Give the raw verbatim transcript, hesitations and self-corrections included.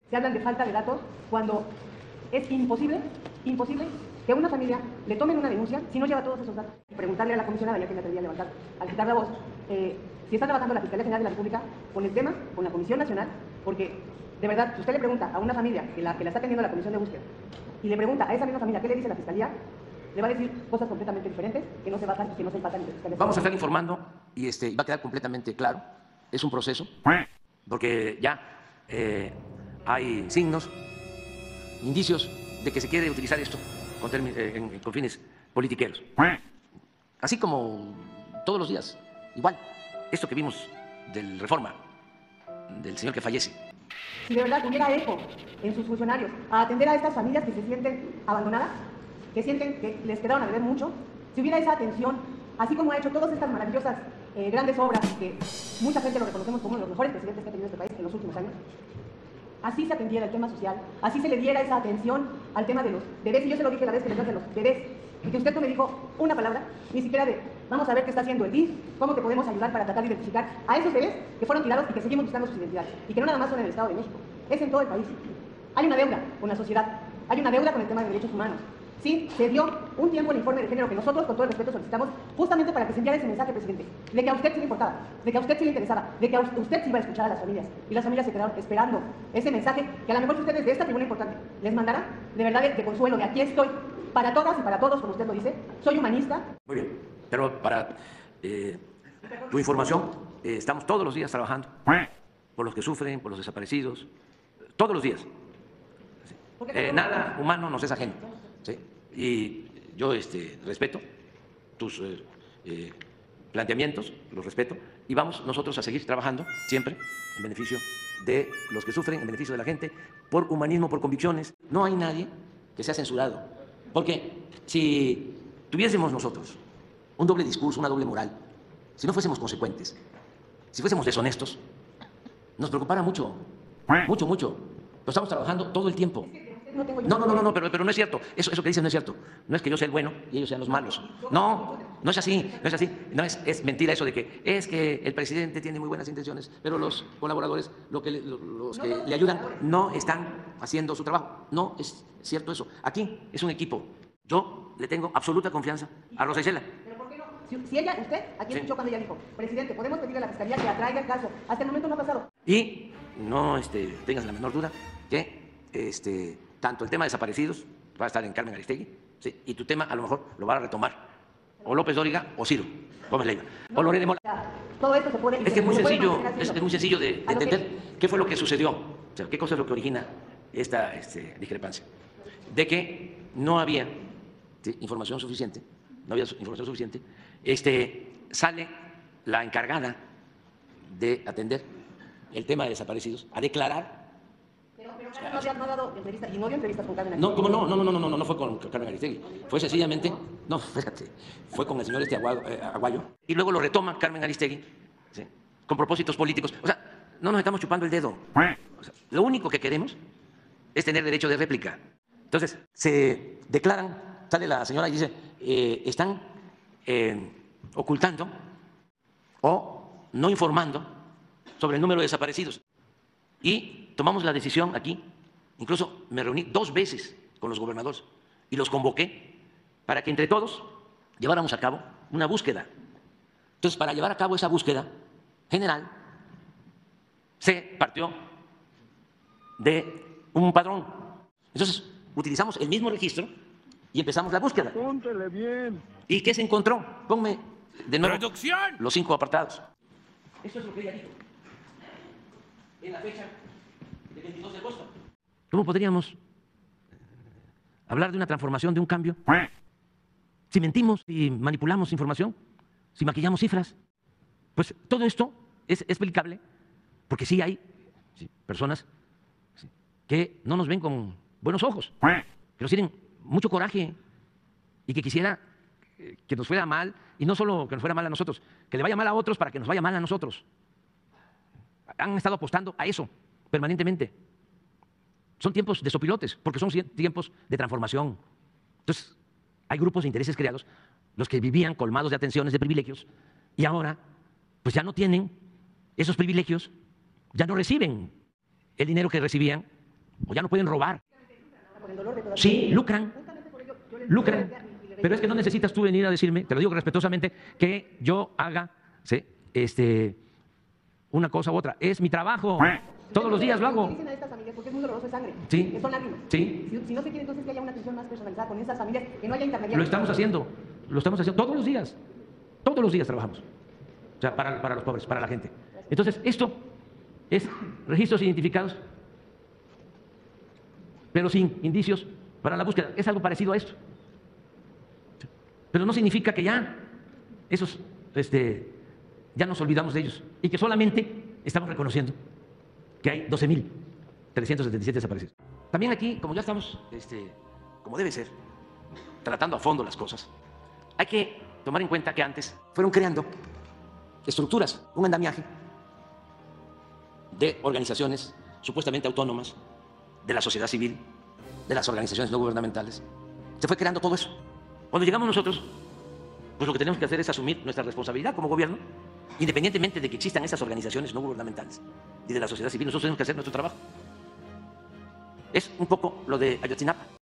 Se hablan de falta de datos cuando es imposible, imposible que a una familia le tomen una denuncia si no lleva todos esos datos. Preguntarle a la comisionada, ya que me atreví a levantar, al quitar la voz, eh, si está trabajando la Fiscalía General de la República con el tema, con la Comisión Nacional, porque, de verdad, si usted le pregunta a una familia que la, que la está teniendo la Comisión de Búsqueda, y le pregunta a esa misma familia qué le dice la Fiscalía, le va a decir cosas completamente diferentes que no se basan y que no se empatan en la Fiscalía. Vamos a estar informando y este, va a quedar completamente claro. Es un proceso, porque ya eh, hay signos, indicios de que se quiere utilizar esto con, eh, en, con fines politiqueros. Así como todos los días, igual, esto que vimos del Reforma, del señor que fallece. Si de verdad hubiera eco en sus funcionarios a atender a estas familias que se sienten abandonadas, que sienten que les quedaron a deber mucho, si hubiera esa atención, así como ha hecho todas estas maravillosas eh, grandes obras que mucha gente lo reconocemos como uno de los mejores presidentes que ha tenido este país en los últimos años, así se atendiera el tema social, así se le diera esa atención al tema de los bebés, y yo se lo dije la vez que le de los bebés, y que usted no me dijo una palabra, ni siquiera de, vamos a ver qué está haciendo el D I F, cómo te podemos ayudar para tratar de identificar a esos bebés que fueron tirados y que seguimos buscando sus identidades, y que no nada más son en el Estado de México, es en todo el país. Hay una deuda con la sociedad, hay una deuda con el tema de derechos humanos. Sí, se dio un tiempo el informe de género que nosotros, con todo el respeto, solicitamos justamente para que se enviara ese mensaje, presidente, de que a usted sí le importaba, de que a usted sí le interesaba, de que a usted sí iba a escuchar a las familias, y las familias se quedaron esperando ese mensaje que a lo mejor ustedes de esta tribuna importante les mandarán, de verdad, de, de consuelo, de aquí estoy, para todas y para todos, como usted lo dice, soy humanista. Muy bien, pero para eh, tu información, eh, estamos todos los días trabajando por los que sufren, por los desaparecidos, todos los días. Eh, nada humano nos es ajeno. ¿Sí? Y yo este, respeto tus eh, eh, planteamientos, los respeto, y vamos nosotros a seguir trabajando siempre en beneficio de los que sufren, en beneficio de la gente, por humanismo, por convicciones. No hay nadie que sea censurado, porque si tuviésemos nosotros un doble discurso, una doble moral, si no fuésemos consecuentes, si fuésemos deshonestos, nos preocupara mucho, mucho, mucho. Pero estamos trabajando todo el tiempo. No, no, no, no, no pero, pero no es cierto. Eso, eso que dicen no es cierto. No es que yo sea el bueno y ellos sean los malos. No, no es así, no es así. No es, es mentira eso de que es que el presidente tiene muy buenas intenciones, pero los colaboradores, lo que le, los que le ayudan, no están haciendo su trabajo. No es cierto eso. Aquí es un equipo. Yo le tengo absoluta confianza a Rosa Isela. ¿Pero por qué no? Si, si ella, usted, aquí escuchó sí. Cuando ella dijo, presidente, podemos pedirle a la Fiscalía que atraiga el caso. Hasta el momento no ha pasado. Y no este, tengas la menor duda que este, tanto el tema de desaparecidos va a estar en Carmen Aristegui, ¿sí? Y tu tema a lo mejor lo va a retomar o López Dóriga o Ciro Gómez Leiva o Lorena Mola. Todo esto se puede... Es que es muy sencillo, es, es muy sencillo de, de entender qué fue lo que sucedió, o sea, qué cosa es lo que origina esta este, discrepancia. De que no había ¿sí? información suficiente, no había información suficiente, este, sale la encargada de atender el tema de desaparecidos a declarar. Pero, pero no, había, no ha dado entrevistas y no dio entrevistas con Carmen Aristegui. No, ¿cómo no? No, no, no, no, no, no fue con Carmen Aristegui. Fue sencillamente, no, fíjate, fue con el señor este Aguayo, eh, Aguayo y luego lo retoma Carmen Aristegui, ¿sí? Con propósitos políticos. O sea, no nos estamos chupando el dedo. O sea, lo único que queremos es tener derecho de réplica. Entonces, se declaran, sale la señora y dice, eh, están eh, ocultando o no informando sobre el número de desaparecidos. Y tomamos la decisión aquí, incluso me reuní dos veces con los gobernadores y los convoqué para que entre todos lleváramos a cabo una búsqueda. Entonces, para llevar a cabo esa búsqueda general, se partió de un padrón. Entonces, utilizamos el mismo registro y empezamos la búsqueda. Póntele bien. ¿Y qué se encontró? Ponme de nuevo ¡Producción! Los cinco apartados. Eso es lo que ella dijo en la fecha del veintidós de agosto. ¿Cómo podríamos hablar de una transformación, de un cambio, si mentimos, si manipulamos información, si maquillamos cifras? Pues todo esto es explicable porque sí hay sí, personas sí, que no nos ven con buenos ojos, que nos tienen mucho coraje y que quisiera que nos fuera mal, y no solo que nos fuera mal a nosotros, que le vaya mal a otros para que nos vaya mal a nosotros. Han estado apostando a eso permanentemente. Son tiempos de sopilotes, porque son tiempos de transformación. Entonces, hay grupos de intereses creados, los que vivían colmados de atenciones, de privilegios, y ahora, pues ya no tienen esos privilegios, ya no reciben el dinero que recibían o ya no pueden robar. Por el dolor de todas Sí, las- lucran, Justamente por ello, yo les- lucran. y le Pero es que no necesitas tú venir a decirme, te lo digo respetuosamente, que yo haga, ¿sí?, este, una cosa u otra. Es mi trabajo. Todos los días lo hago. Utilicen a estas familias porque es muy doloroso, es sangre. Sí. Que son lágrimas. Sí. Si, si no se quiere entonces que haya una atención más personalizada con esas familias, que no haya intermediarios. Lo estamos haciendo, lo estamos haciendo todos los días. Todos los días trabajamos. O sea, para, para los pobres, para la gente. Entonces, esto es registros identificados, pero sin indicios para la búsqueda. Es algo parecido a esto. Pero no significa que ya esos, este, ya nos olvidamos de ellos y que solamente estamos reconociendo que hay doce mil trescientos setenta y siete desaparecidos. También aquí, como ya estamos, este, como debe ser, tratando a fondo las cosas, hay que tomar en cuenta que antes fueron creando estructuras, un andamiaje de organizaciones supuestamente autónomas, de la sociedad civil, de las organizaciones no gubernamentales. Se fue creando todo eso. Cuando llegamos nosotros, pues lo que tenemos que hacer es asumir nuestra responsabilidad como gobierno, independientemente de que existan esas organizaciones no gubernamentales y de la sociedad civil. Nosotros tenemos que hacer nuestro trabajo. Es un poco lo de Ayotzinapa.